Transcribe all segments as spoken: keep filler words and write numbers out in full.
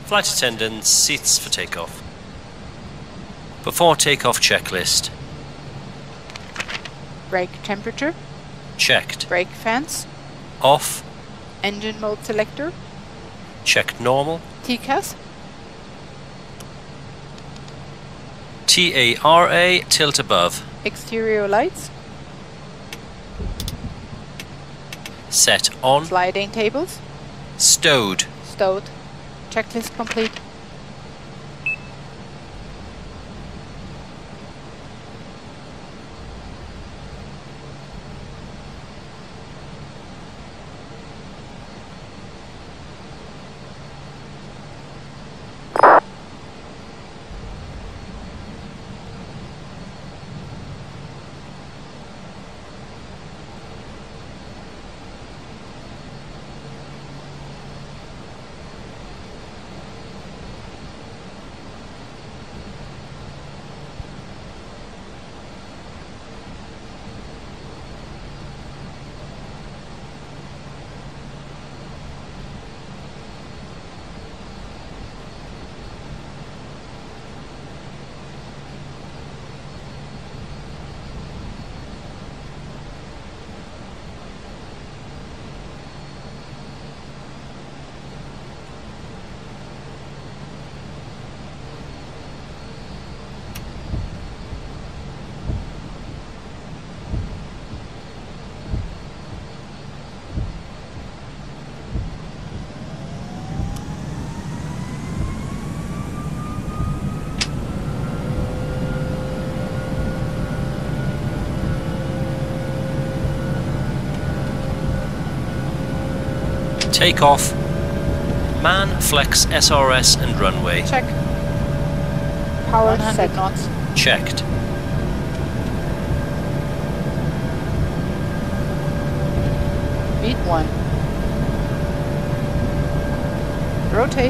Flight attendants, seats for takeoff. Before takeoff checklist. Brake temperature. Checked. Brake fans. Off. Engine mode selector. Checked normal. T C A S. T A R A, tilt above. Exterior lights. Set on. Sliding tables. Stowed. Stowed. Checklist complete. Takeoff. Man, flex, S R S and runway. Check. Power one hundred set. knots. Checked. Beat one. Rotate.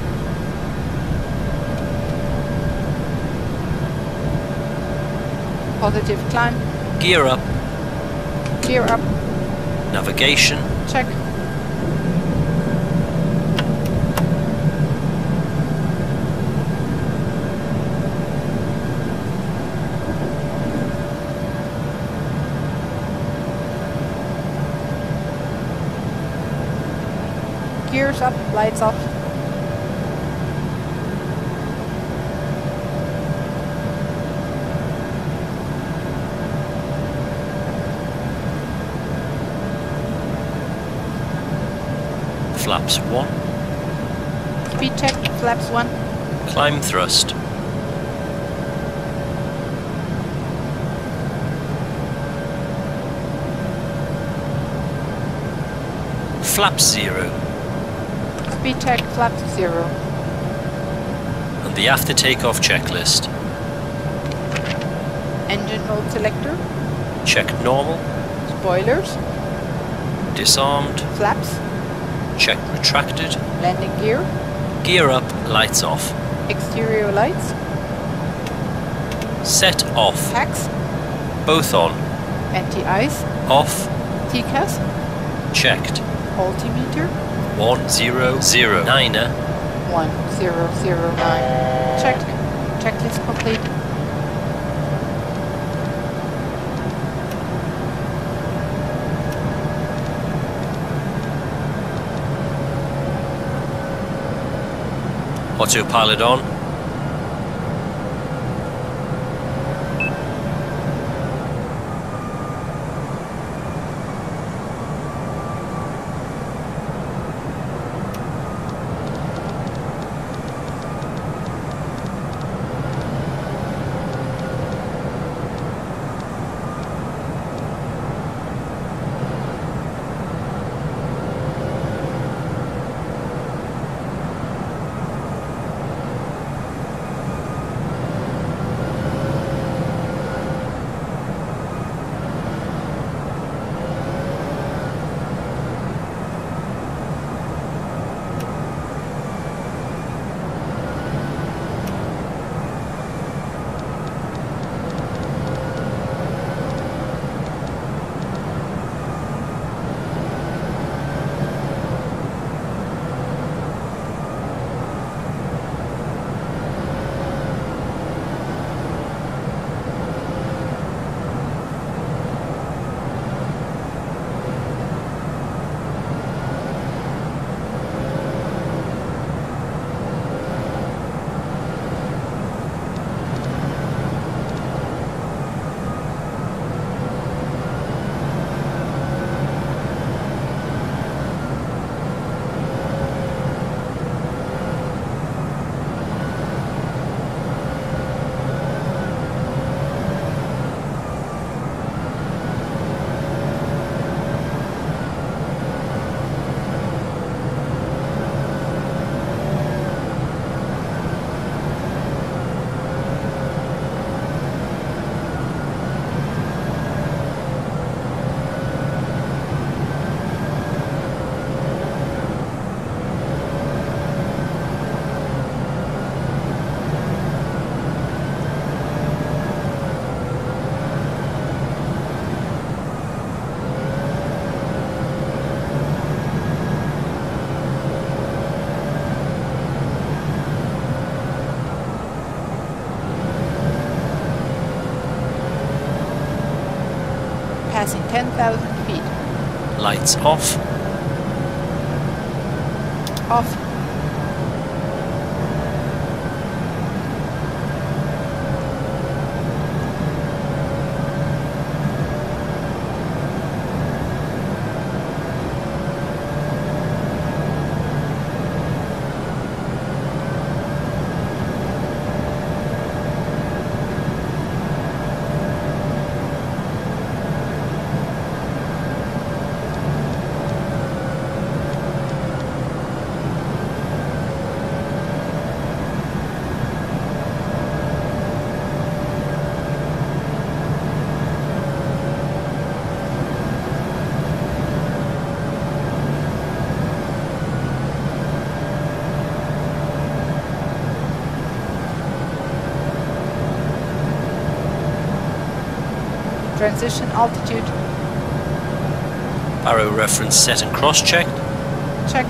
Positive climb. Gear up. Gear up. Navigation. Check. Gears up, lights off. Flaps one. Speed check, flaps one. Climb thrust. Flaps zero. Speed check, flaps zero. And the after takeoff checklist. Engine mode selector. Checked normal. Spoilers. Disarmed. Flaps. Checked retracted. Landing gear. Gear up, lights off. Exterior lights. Set off. Tax. Both on. Anti-ice. Off. T C A S. Checked. Altimeter. One zero zero niner. one zero zero nine. Checked. Checklist complete. Autopilot on. passing ten thousand feet. Lights off. Off. Transition altitude. Baro reference set and cross-checked. Check.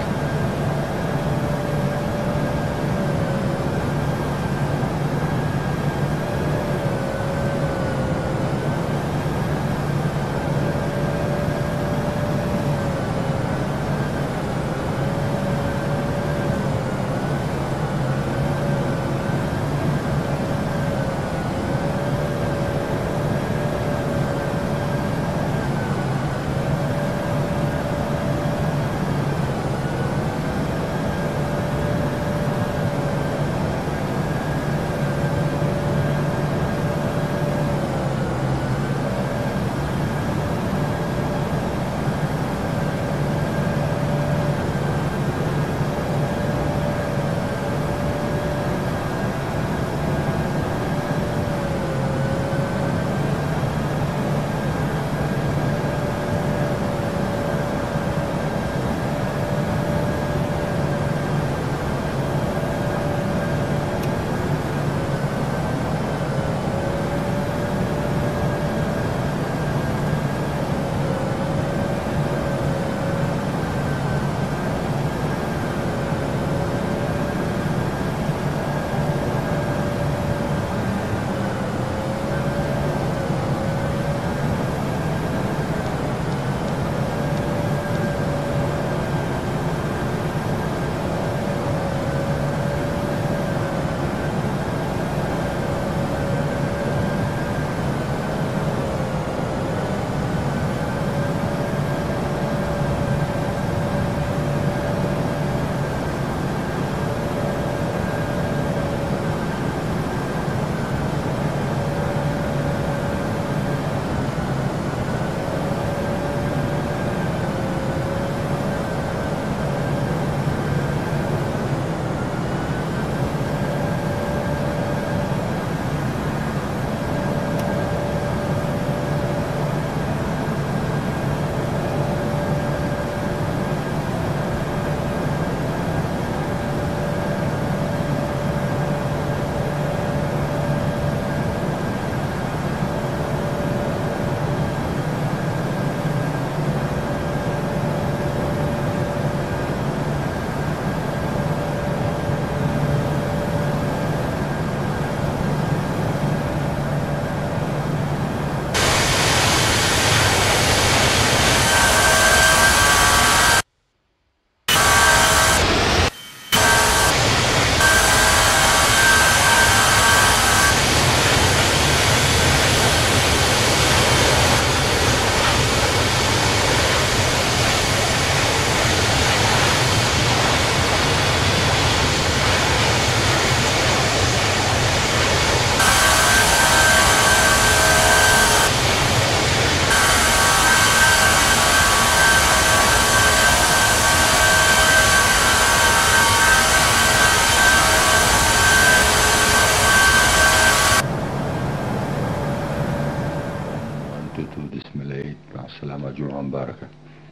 السلامة جمعة مباركة.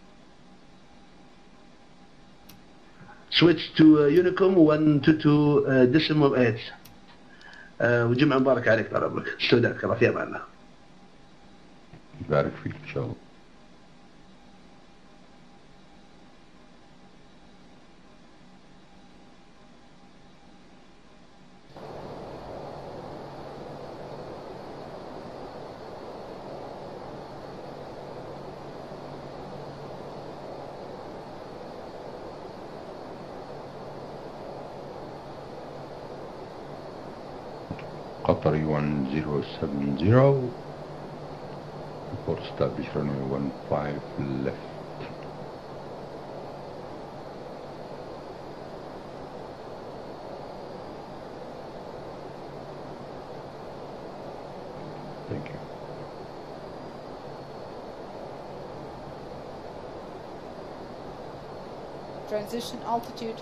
Switch to uh, Unicom one two two uh, decimal eight. uh, وجمعة مباركة عليك طال عمرك. استودعك الله في أمان الله. يبارك فيك إن شاء الله. Qatari one zero seven zero. Report established runway one five left. Thank you. Transition altitude.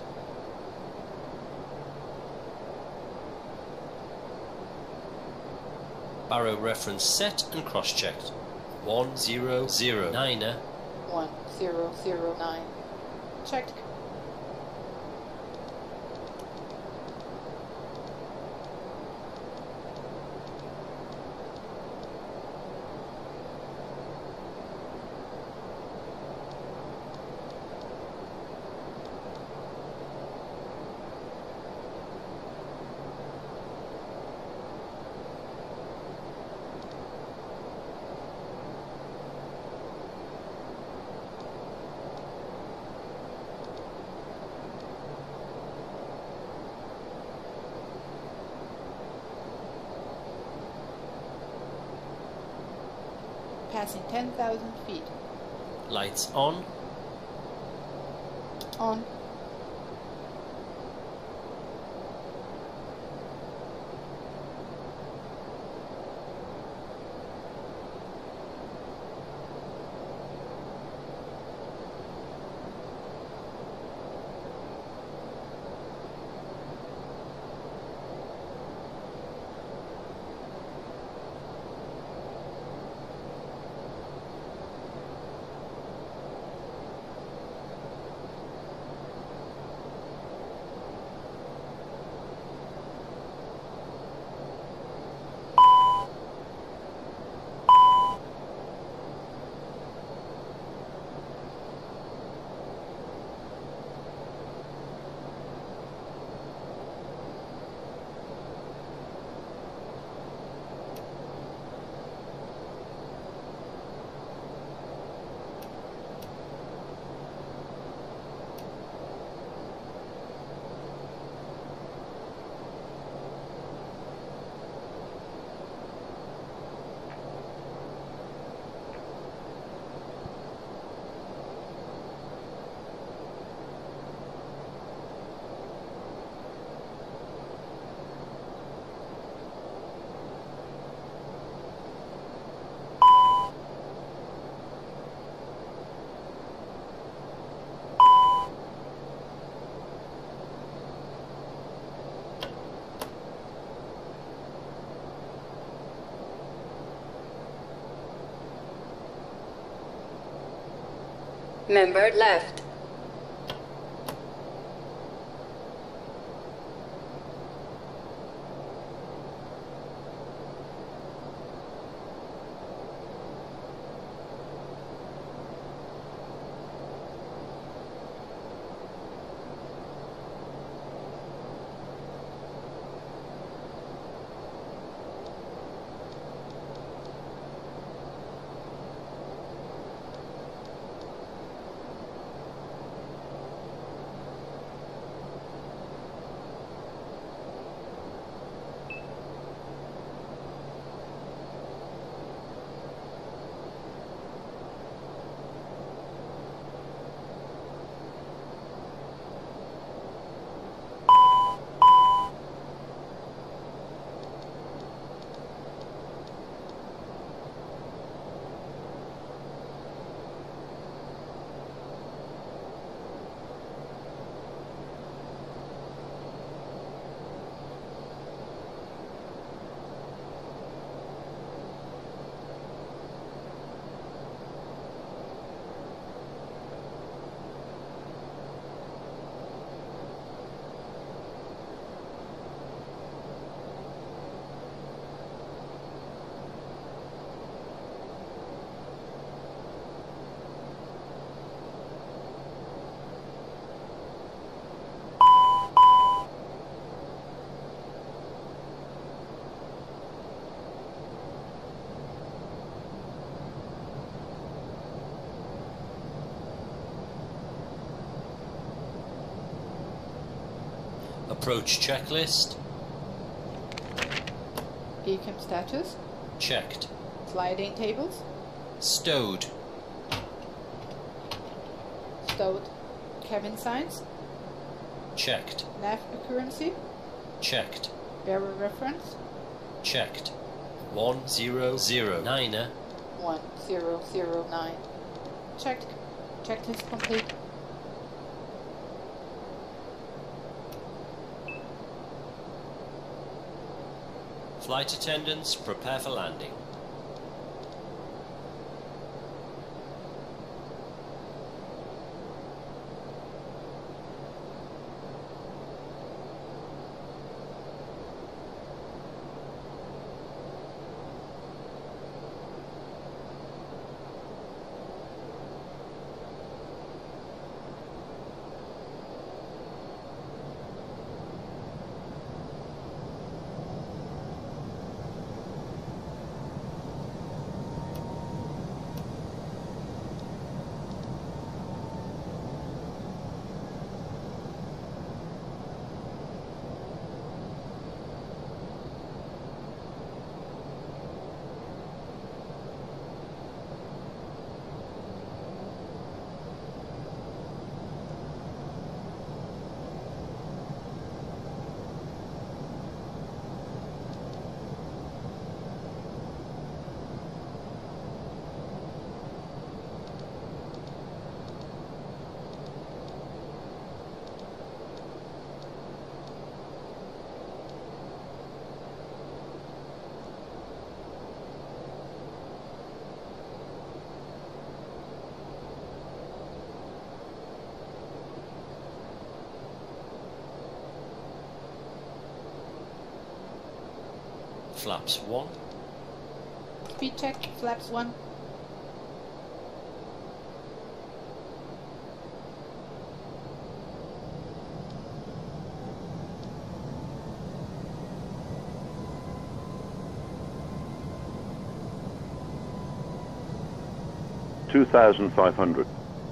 Barrow reference set and cross-checked. one zero zero nine. one zero zero nine. Checked. Passing ten thousand feet. Lights on. On. Member left. Approach checklist. Decam status. Checked. Sliding tables. Stowed. Stowed. Cabin signs. Checked. Nav accuracy. Checked. Bearer reference. Checked. One zero zero niner. one zero zero nine. Checked. Checklist complete. Flight attendants, prepare for landing. Flaps one. Speed check. Flaps one. two thousand five hundred.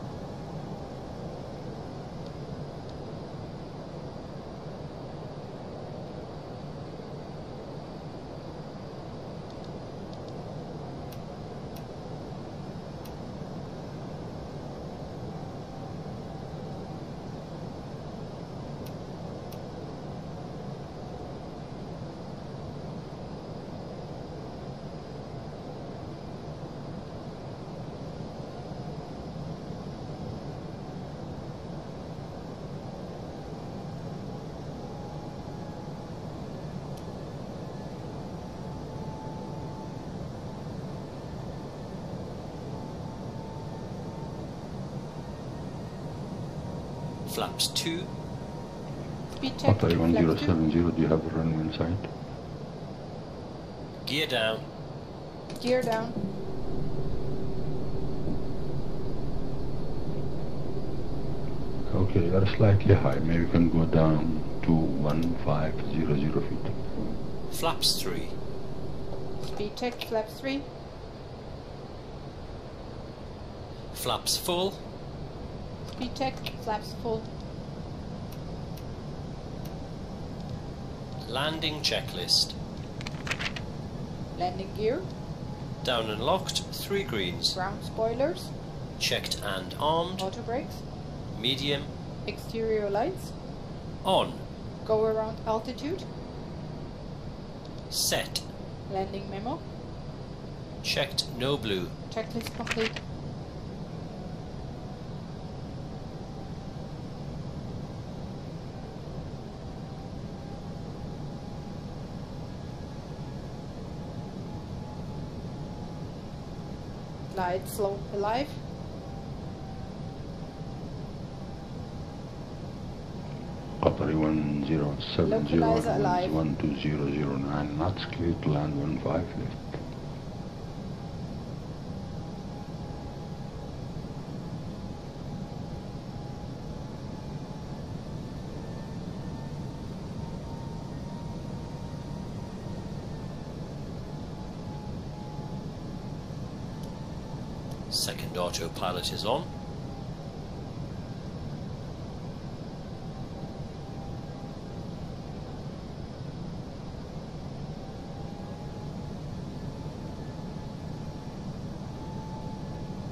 Flaps two. Speed check. Hotel one zero Flaps two. seven zero, do you have a runway in sight? Gear down. Gear down. Okay, you are slightly high. Maybe you can go down to one five zero zero feet. Flaps three. Speed check. Flaps three. Flaps full. Speed check. Flaps full. Landing checklist. Landing gear. Down and locked, three greens. Ground spoilers. Checked and armed. Auto brakes. Medium. Exterior lights. On. Go around altitude. Set. Landing memo. Checked no blue. Checklist complete. Glide slope alive. Qatari one zero seven zero, Localizer alive. one two zero zero nine, knots clear to land one five left. Second autopilot is on.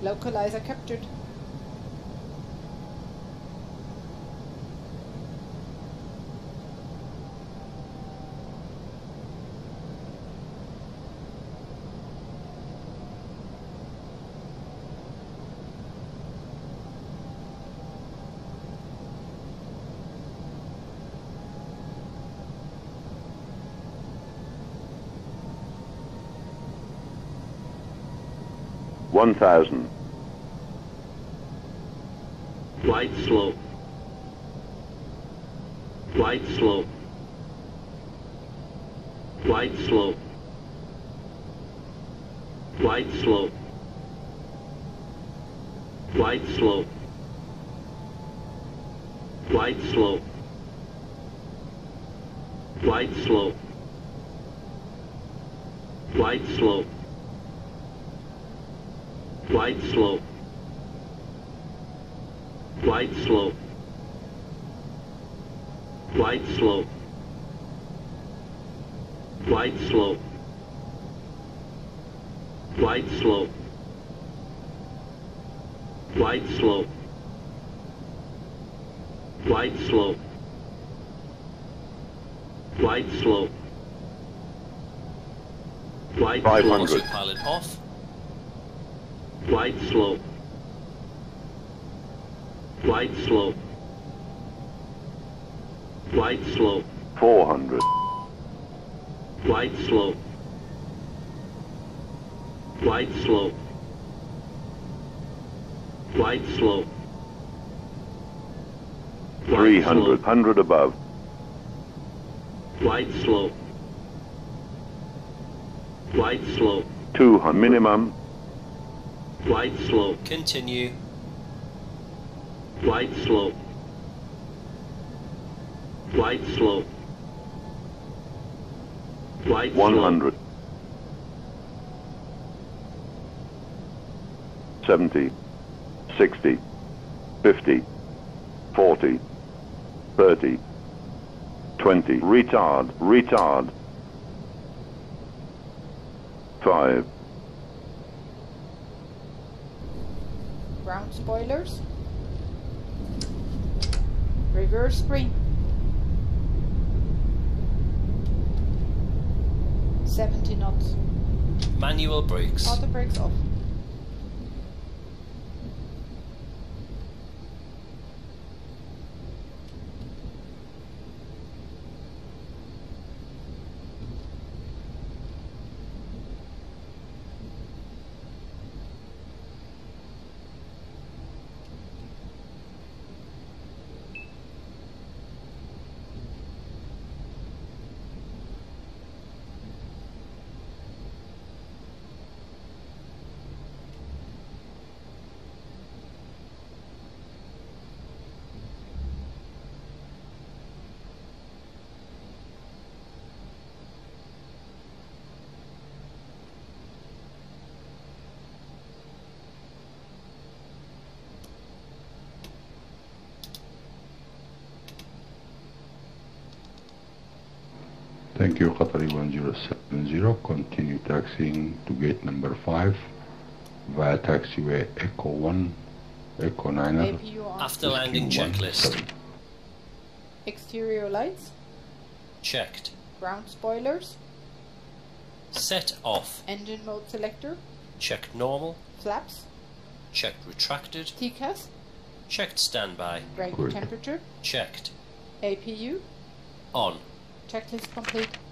Localizer captured. one thousand. Flight slow. Flight slow. Flight slow. Flight slow. Flight slow. Flight slow. Flight slow. Flight slow. Flight slow. Flight slow. Flight slow. Flight slow. Flight slow. Flight slow. Flight slow. Flight slow. Flight five slow. hundred. Autopilot off. Flight slow. Flight slow. Flight slow. four hundred. Flight slow. Flight slow. Flight slow. three hundred. one hundred above. Flight slow. Flight slow. two hundred. Minimum. Flight slow. Continue. Flight slow. Flight slow. Flight one slow. hundred. seventy. sixty. fifty. forty. thirty. twenty. Retard. Retard. five. Ground spoilers. Reverse spring. seventy knots. Manual brakes. Auto brakes off. Thank you, Qatari one zero seven zero. Continue taxiing to gate number five via taxiway Echo one, Echo Niner. A P U on. After landing checklist. Exterior lights. Checked. Ground spoilers. Set off. Engine mode selector. Checked normal. Flaps. Checked retracted. T C A S. Checked standby. Brake Good. temperature. Checked. A P U. On. Checklist complete.